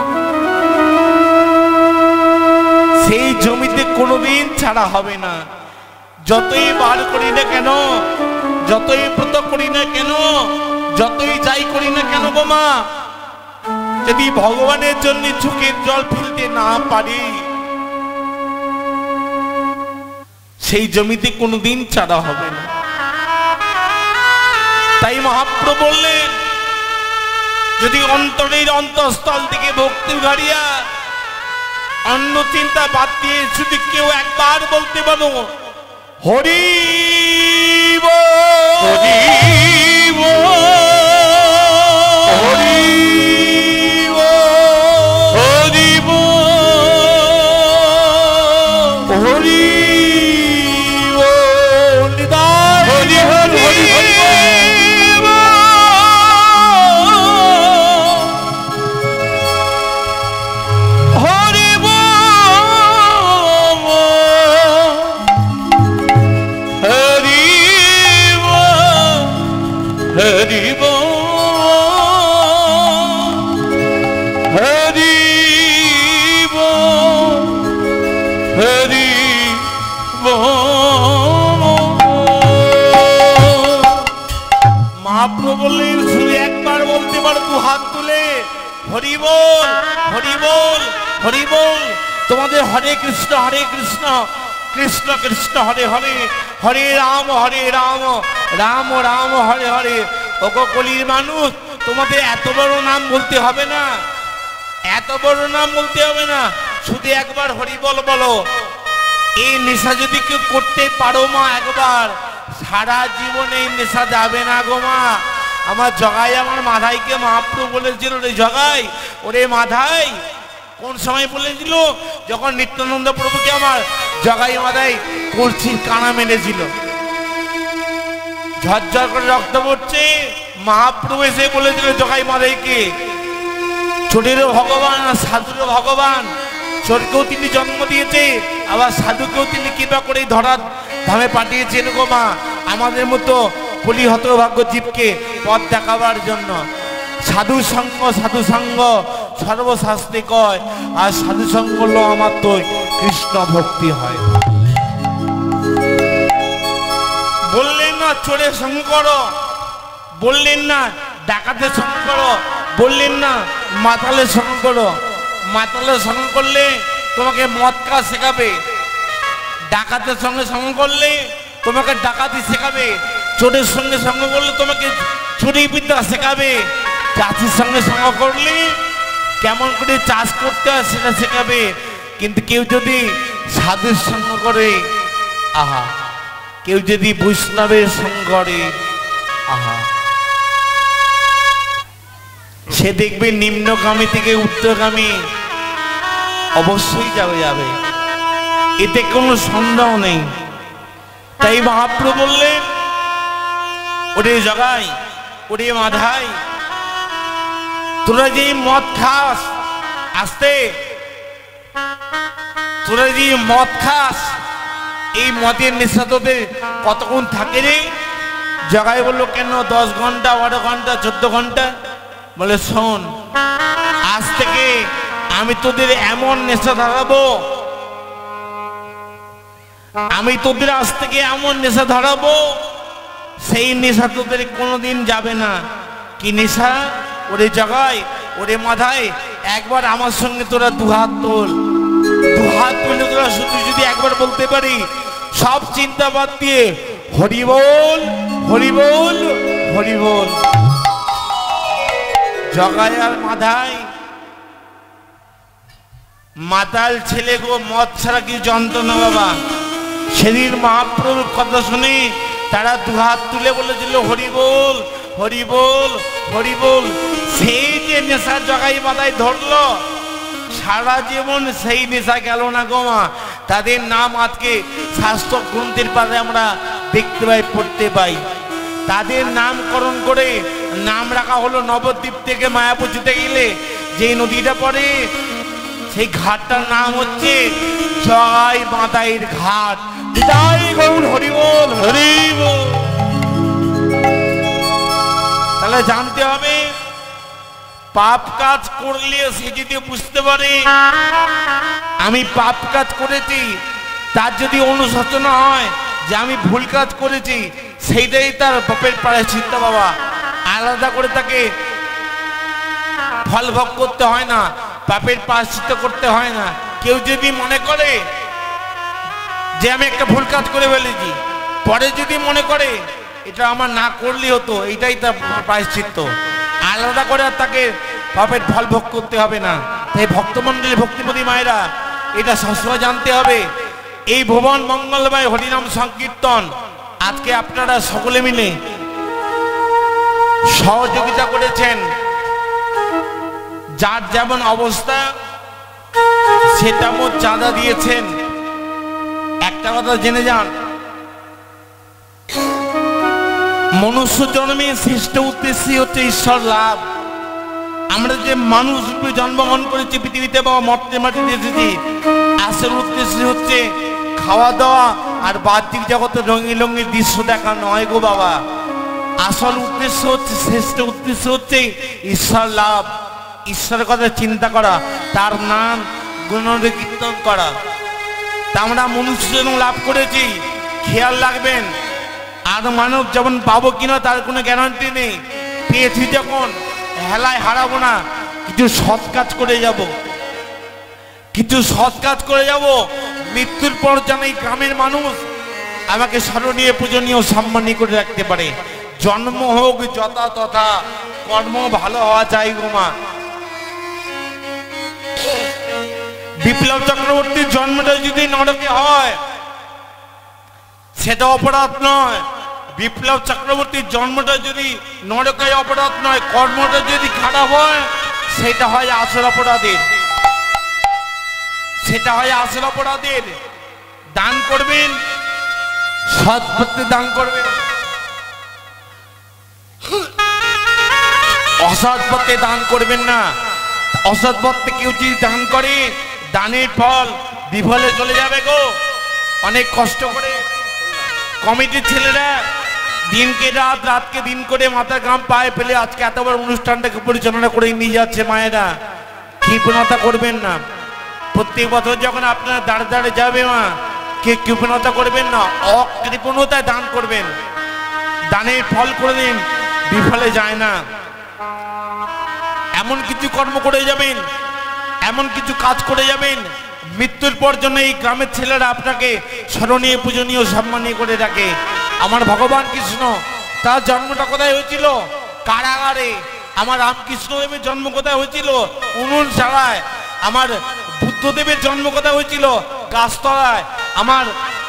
সেই জমিতে কোনোদিন ছাড়া হবে না। যতই বার করি না কেন, যতই ব্রত করি না কেন, যতই যাই করি না কেন গো মা, যদি ভগবানের জন্য চোখের জল ফেলতে না পারি, সেই জমিতে কোনোদিন চারা হবে না। তাই মহাপ্রভু বললেন যদি অন্তরের অন্তঃস্থল থেকে ভক্তি গাড়িয়া অন্য চিন্তা বাদ দিয়ে যদি কেউ একবার বলতে পারো হরি বল, হরি বল, হরি বল, হরি বল, হরি বল, নিতাই হরি হরি হরি হরি হরি মহাপ্রভু বললেন শুধু একবার বলতে পারো দু হাত তুলে, হরি বল হরি বল হরি বল। তোমাদের হরে কৃষ্ণ হরে কৃষ্ণ কৃষ্ণ কৃষ্ণ হরে হরে, হরে রাম হরে রাম রাম রাম হরে হরে। ওগো কলির মানুষ, তোমাদের এত বড় নাম বলতে হবে না, এত বড় নাম বলতে হবে না, শুধু একবার হরি বল বলো। এই নেশা যদি কেউ করতে পারো মা একবার, সারা জীবনে এই নেশা যাবে না গো মা। আমার জগাই আমার মাধাইকে মহাপ্রভু বলেছিল, রে জগাই ওরে মাধাই, কোন সময় বলেছিল? যখন নিত্যানন্দ প্রভুকে আমার জগাই মাধাই কলসির কানা মেরেছিল, ঝরঝর করে রক্ত পড়ছে, মহাপ্রভু এসে বলেছিল জগাই মাধাইকে, চোরেরও ভগবান আর সাধুরও ভগবান, চোরকেও তিনি জন্ম দিয়েছে, আবার সাধুকেও তিনি কৃপা করে ধরার ধামে পাঠিয়েছেন গো মা, আমাদের মতো কলি হতভাগ্য জীবকে পথ দেখাবার জন্য। সাধু সঙ্গ সাধু সঙ্গ সর্বশাস্ত্রে কয়, আর সাধু সঙ্গ হলো আমার তো কৃষ্ণ ভক্তি হয়। বললেন না চোরের সঙ্গ করো, বললেন না ডাকাতের সঙ্গ করো, বললেন না মাতালের সঙ্গ করো। মাতালের সঙ্গ করলে তোমাকে মদ খাওয়া শেখাবে, ডাকাতের সঙ্গে সঙ্গ করলে তোমাকে ডাকাতি শেখাবে, চোরের সঙ্গে সঙ্গ করলে তোমাকে চুরি বিদ্যা শেখাবে, চাষির সঙ্গে সঙ্গ করলে কেমন করে চাষ করতে হয় সেটা শেখাবে। কিন্তু কেউ যদি সাধুর সঙ্গ করে, আহা, কেউ যদি বৈষ্ণবের সঙ্গ করে, আহা, সে দেখবে নিম্নগামী থেকে উচ্চগামী অবশ্যই যাবে যাবে, এতে কোনো সন্দেহ নেই। তাই মহাপ্রভু বললেন, ওরে জগাই ওরে মাধাই, তোরা যে মদ খাস, আসতে তোরা যে মদ খাস, এই মদের নেশা তোদের কতক্ষণ থাকে রে? জগাই বললো, কেন দশ ঘন্টা বারো ঘন্টা চোদ্দ ঘন্টা? বলে শোন, আজ থেকে আমি তোদের এমন নেশা ধরাবো, আমি তোদের আজ থেকে এমন নেশা ধরাবো, সেই নেশা তোদের কোনোদিন যাবে না। কি নেশা? ওরে জগাই ওরে মাধাই, একবার আমার সঙ্গে তোরা দুহাত তোল, দুহাত তুলে তোরা শুধু যদি একবার বলতে পারি, সব চিন্তা বাদ দিয়ে হরি বল হরি বল হরি বল। জগাই আর মাধাই মাতাল ছেলে গো, মদ ছাড়া কি যন্ত্রণা বাবা। সেদিন মহাপ্রভুর কথা শুনে তারা দুহাত তুলে বলেছিল হরি বল হরি বল হরি বল। সেই যে নেশা জগাই মাথায় ধরলো, সারা জীবন সেই নেশা গেল না গো মা। তাদের নাম আজকে শাস্ত্র গ্রন্থের পাশে আমরা দেখতে পাই, পড়তে পাই। তাদের নামকরণ করে নাম রাখা হলো নবদ্বীপ থেকে মায়াপুর যেতে গেলে যে নদীটা পড়ে, সেই ঘাটটার নাম হচ্ছে জগাই মাতাইয়ের ঘাট। জয় গৌর হরি বল হরি বল। তাহলে জানতে হবে, পাপ কাজ করলে সে যদি বুঝতে পারে আমি পাপ কাজ করেছি, তার যদি অনুশোচনা হয় যে আমি ভুল কাজ করেছি, সেইটাই তার পাপের প্রায়শ্চিত্ত বাবা। আলাদা করে তাকে ফল ভোগ করতে হয় না, পাপের প্রায়শ্চিত্ত করতে হয় না। কেউ যদি মনে করে যে আমি একটা ভুল কাজ করে ফেলেছি, পরে যদি মনে করে এটা আমার না করলেই হতো, এইটাই তার প্রায়শ্চিত্ত, আলাদা করে আর তাকে পাপের ফল ভোগ করতে হবে না। তাই ভক্তমণ্ডলী ভক্তিপতি মায়েরা এটা সবসময় জানতে হবে। এই ভুবন মঙ্গলময় হরিনাম সংকীর্তন আজকে আপনারা সকলে মিলে সহযোগিতা করেছেন, যার যেমন অবস্থা সে তেমন চাঁদা দিয়েছেন। একটা কথা জেনে যান, মনুষ্য জন্মে শ্রেষ্ঠ উদ্দেশ্যই হচ্ছে ঈশ্বর লাভ। আমরা যে মানুষ রূপে জন্মগ্রহণ করেছি পৃথিবীতে বা মর্তে মাটিতে এসেছি, আসল উদ্দেশ্য হচ্ছে খাওয়া দাওয়া আর বাহ্যিক জগতে রঙিন রঙিন দৃশ্য দেখা নয় গো বাবা। আসল উদ্দেশ্য হচ্ছে, শ্রেষ্ঠ উদ্দেশ্য হচ্ছে ঈশ্বর লাভ, ঈশ্বরের কথা চিন্তা করা, তার নাম গুণকীর্তন করা। তা আমরা মনুষ্য জন্ম লাভ করেছি, খেয়াল রাখবেন। আর মানব যেমন পাবো কিনা তার কোনো গ্যারান্টি নেই। পেয়েছি যখন হেলায় হারাবো না, কিছু সৎ কাজ করে যাব, কিছু সৎ কাজ করে যাব। মৃত্যুর পর যেন এই গ্রামের মানুষ আমাকে স্মরণীয় পূজনীয় সম্মানী করে রাখতে পারে। জন্ম হোক যথা তথা, কর্ম ভালো হওয়া চাই গো মা। বিপ্লব চক্রবর্তীর জন্মটা যদি নরকে হয় সেটা অপরাধ নয়। বিপ্লব চক্রবর্তীর জন্মটা যদি নরকে অপরাধ নয়, কর্মটা যদি খারাপ হয় সেটা হয় আসল অপরাধের, সেটা হয় আসল অপরাধের। দান করবেন, সৎ পথে দান করবেন, অসৎ পথে দান করবেন না। অসৎ পথে কেউ যদি দান করে, দানের ফল বিফলে চলে যাবে গো। অনেক কষ্ট করে কমিটির ছেলেরা দিনকে রাত, রাতকে দিন করে মাথা ঘাম পায়ে ফেলে আজকে এত বড় অনুষ্ঠানটাকে পরিচালনা করে নিয়ে যাচ্ছে। মায়েরা কৃপণতা করবেন না। প্রত্যেক বছর যখন আপনারা দাঁড়ে দাঁড়ে যাবে মা, কে কৃপণতা করবেন না, অকৃপণতায় দান করবেন। দানের ফল করে দিন, বিফলে যায় না। এমন কিছু কর্ম করে যাবেন, এমন কিছু কাজ করে যাবেন, মৃত্যুর পর জন্য এই গ্রামের ছেলেরা আপনাকে স্মরণীয় পূজনীয় সম্মানীয় করে রাখে। আমার ভগবান কৃষ্ণ তার জন্মটা কোথায় হয়েছিল? কারাগারে। আমার রামকৃষ্ণ দেবের জন্ম কোথায় হয়েছিল? উনুন ছাড়ায়। আমার বুদ্ধদেবের জন্ম কোথায় হয়েছিল? গাছতলায়। আমার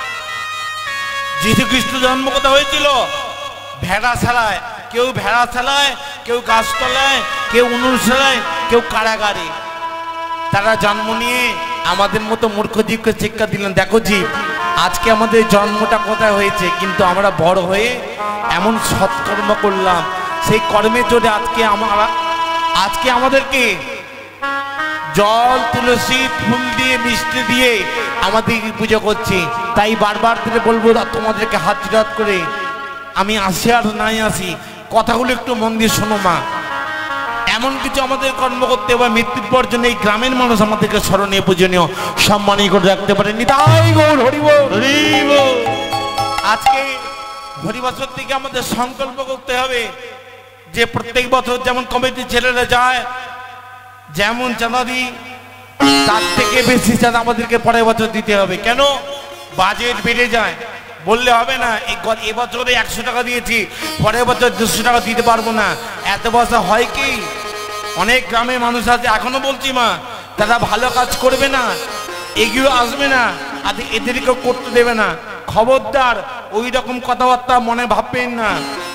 যীশু খ্রিস্ট জন্ম কোথায় হয়েছিল? ভেড়া ছাড়ায়। কেউ ভেড়া ছাড়ায়, কেউ গাছতলায়, কেউ উনুন ছাড়ায়, কেউ কারাগারে। তারা জন্ম নিয়ে আমাদের মতো মূর্খ জীবকে শিক্ষা দিলেন। দেখো জীব, আজকে আমাদের জন্মটা কোথায় হয়েছে, কিন্তু আমরা বড় হয়ে এমন সৎকর্ম করলাম, সেই কর্মের জোরে আজকে আমরা আজকে আমাদেরকে জল, তুলসী, ফুল দিয়ে, মিষ্টি দিয়ে আমাদের পুজো করছি। তাই বারবার করে বলবো তোমাদেরকে হাত জোড় করে, আমি আসি আর নাই আসি, কথাগুলো একটু মন দিয়ে শোনো মা। এমন কিছু আমাদের কর্ম করতে হবে, মৃত্যুর পর জন্য এই গ্রামের মানুষ আমাদেরকে স্মরণীয় পূজনীয় সম্মানীয় করে রাখতে পারে। নিতাই গৌর হরি বল, হরি বল। আজকে হরি বছর থেকে আমাদের সংকল্প করতে হবে যে প্রত্যেক বছর যেমন কমিটির ছেলেরা যায়, যেমন চাঁদা দিই তার থেকে বেশি চাঁদা আমাদেরকে পরের বছর দিতে হবে। কেন? বাজেট বেড়ে যায়, বললে হবে না। এই এবছরে একশো টাকা দিয়েছি, পরের বছর দুশো টাকা দিতে পারবো না। এত বছর হয় কি, অনেক গ্রামে মানুষ আছে এখনো বলছি মা, তারা ভালো কাজ করবে না, এগিয়ে আসবে না, আর এদেরকেও করতে দেবে না। খবরদার ওই রকম কথাবার্তা মনে ভাববেন না,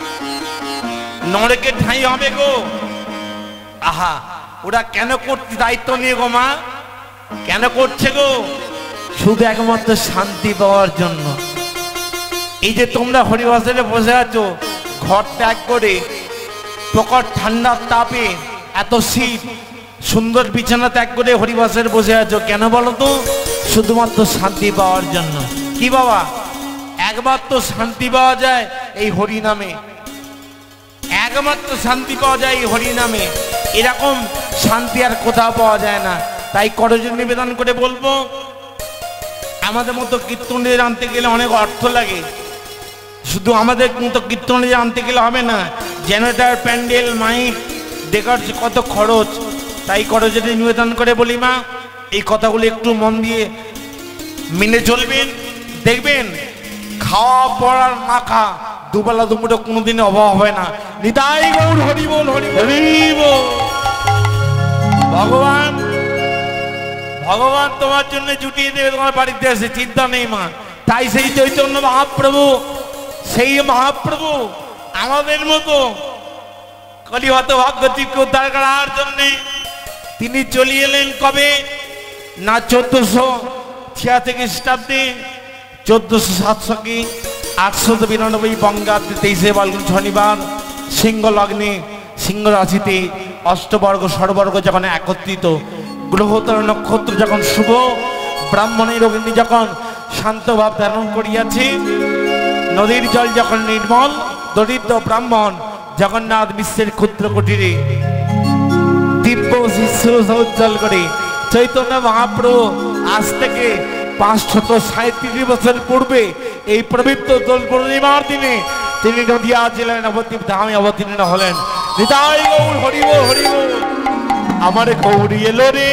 নরকে ঠাঁই হবে গো। আহা, ওরা কেন করতে দায়িত্ব নিয়ে গো মা, কেন করছে গো? শুধু একমাত্র শান্তি পাওয়ার জন্য। এই যে তোমরা হরিবাসরে বসে আছো, ঘর ত্যাগ করে প্রকট ঠান্ডার তাপে, এত শীত, সুন্দর বিছানা ত্যাগ করে হরিবাসরে বসে আছো কেন বলো তো? শুধুমাত্র শান্তি পাওয়ার জন্য। কি বাবা, একবার তো শান্তি পাওয়া যায় এই হরি নামে, একমাত্র শান্তি পাওয়া যায় এই হরি নামে। এরকম শান্তি আর কোথাও পাওয়া যায় না। তাই করজোড়ে নিবেদন করে বলবো, আমাদের মতো কীর্তনের আনতে গেলে অনেক অর্থ লাগে। শুধু আমাদের মতো কীর্তনে আনতে গেলে হবে না, জেনারেটর, প্যান্ডেল, মাইক, ডেকার কত খরচ। তাই করজোড়ে নিবেদন করে বলি মা, এই কথাগুলো একটু মন দিয়ে মেনে চলবেন, দেখবেন খাওয়া পড়ার না খা দুবেলা দুমুটো কোনোদিন অভাব হবে না। নিতাই গৌর হরি বল, হরি বল। ভগবান ভগবান তোমার জন্য জুটিয়ে দেবে, তোমার বাড়িতে আসে, চিন্তা নেই মা। তাই সেই চৈতন্য মহাপ্রভু, সেই মহাপ্রভু আমাদের মতো কলিহত ভাগ্যদীপকে উদ্ধার করার জন্যে তিনি চলে এলেন কবে না চোদ্দশো ছিয়াশি খ্রিস্টাব্দে, চোদ্দশো সাতশো কি আটশত বিরানব্বই বঙ্গাব্দে তেইশে ফাল্গুন শনিবার সিংহ লগ্নে সিংহ রাশিতে অষ্টবর্গ ষড়বর্গ যখন একত্রিত, গ্রহতর নক্ষত্র যখন শুভ, ব্রাহ্মণের অগ্নি যখন শান্ত ভাব ধারণ করিয়াছে, নদীর জল যখন নির্মল, দরিদ্র ব্রাহ্মণ জগন্নাথ বিশ্বের ক্ষুদ্র কুটিরে দিব্য শিষ্য উজ্জ্বল করে চৈতন্য মহাপ্রভু আজ থেকে পাঁচশত সাঁত্রিশ বছর পূর্বে এই পবিত্র দোল পূর্ণিমার দিনে তিনি নদিয়া জেলায় নবদ্বীপ ধামে অবতীর্ণ হলেন। নিতাই গৌর হরি বল হরি বল। আমার গৌরী এলো রে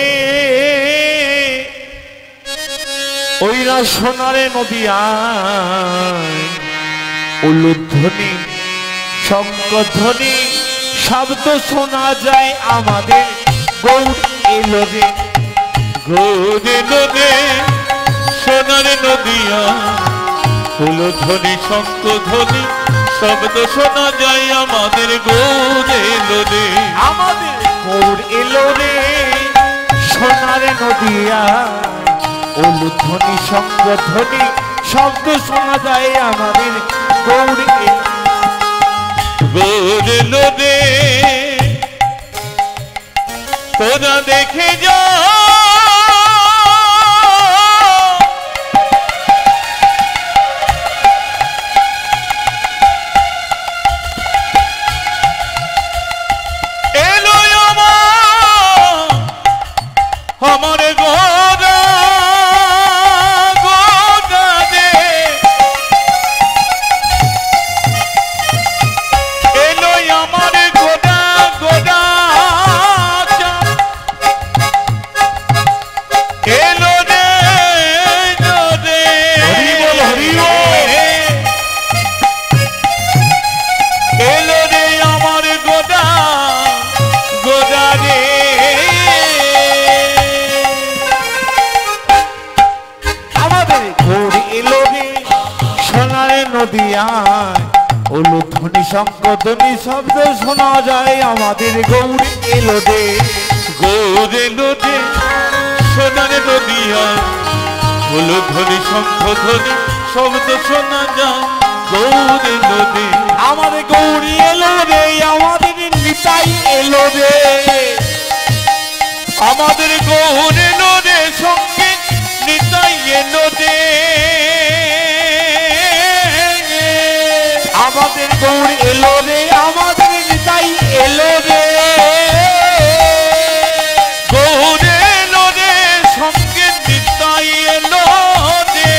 ওই না সোনারে নদিয়ায়, উলুধ্বনি শঙ্খধ্বনি শব্দ শোনা যায় আমাদের গৌর এলো রে। গৌর এলো রে সোনারে নদিয়া, উলুধ্বনি শঙ্খধ্বনি শব্দ শোনা যায় আমাদের গৌর এলো রে। আমাদের গৌর এলো রে সোনারে নদিয়া, উলুধ্বনি শঙ্খধ্বনি শব্দ শোনা যায় আমাদের গৌর এলো। গৌর এলো রে তোরা দেখে যা, এলো আমার আমার গোরা গোরা রে, এলো আমার গোরা গোরা এলো রে রে হরি বল হরি বল। এলো রে আমার গোরা গোরা রে। আমাদের গৌর এলো রে সোনারে নদিয়ায়, উলুধ্বনি শঙ্খধ্বনি শব্দ শোনা যায় আমাদের গৌর এলো রে। গৌর এলো রে সোনারে নদিয়া, উলুধ্বনি শঙ্খধ্বনি শব্দ শোনা যায় গৌর এলো রে। আমাদের গৌরী এলো রে আমাদের নিতাই এলো রে। আমাদের গৌর এলো রে সঙ্গে নিতাই এলো রে। আমাদের গৌর এলো রে আমাদের নিতাই এলো রে। গৌর এলো রে সঙ্গে নিতাই এলো রে।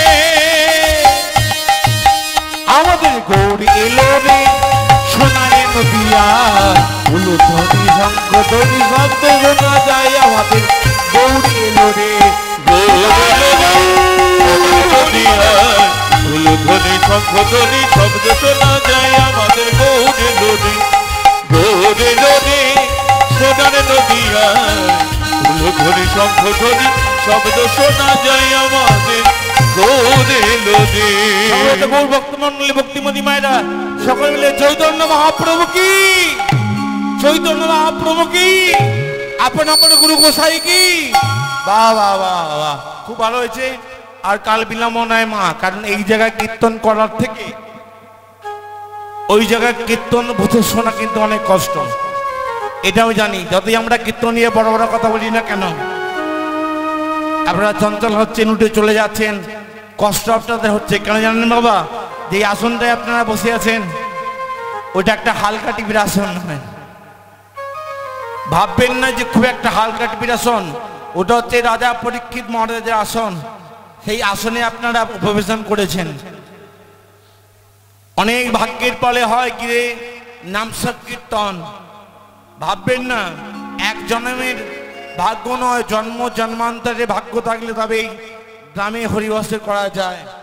আমাদের গৌর এলো রে সোনারে নদিয়া, উলুধ্বনি শঙ্খধ্বনি শব্দ শোনা যায় আমাদের গৌর এলো রে। গৌর এলো রে নদিয়ায়, উলুধ্বনি শঙ্খধ্বনি শব্দ শোনা যায় আমাদের গৌর এলো রে। গৌর এলো রে সোনারে নদিয়ায়, উলুধ্বনি শঙ্খধ্বনি শব্দ শোনা যায় আমাদের গৌর এলো রে। সমবেত গৌর ভক্তমণ্ডলী ভক্তিমতী মায়েরা সকলে মিলে চৈতন্য মহাপ্রভু কি, চৈতন্য মহাপ্রভু কি, আপন আপন গুরু গোসাই কি। বাহ বাহ বাহ বাহ, খুব ভালো হয়েছে। আর কাল বিলম্ব নয় মা, কারণ এই জায়গায় কীর্তন করার থেকে ওই জায়গায় কীর্তন বুঝে শোনা কিন্তু অনেক কষ্ট। এটাও জানি, যতই আমরা কীর্তন নিয়ে বড় বড় কথা বলি না কেন, আপনারা চঞ্চল হচ্ছেন, উঠে চলে যাচ্ছেন, কষ্ট আপনাদের হচ্ছে কেন জানেন বাবা? যে আসনটায় আপনারা বসে আছেন ওইটা একটা হালকা টিভির আসন নয়। ভাববেন না যে খুব একটা হালকা টিভির আসন, ওটা হচ্ছে রাজা পরীক্ষিত মহারাজের আসন। সেই আসনে আপনারা উপবেশন করেছেন। অনেক ভাগ্যের ফলে হয় গিয়ে নাম সংকীর্তন। ভাববেন না এক জন্মের ভাগ্য নয়, জন্ম জন্মান্তরে ভাগ্য থাকলে তবেই গ্রামে হরিবাসর করা যায়।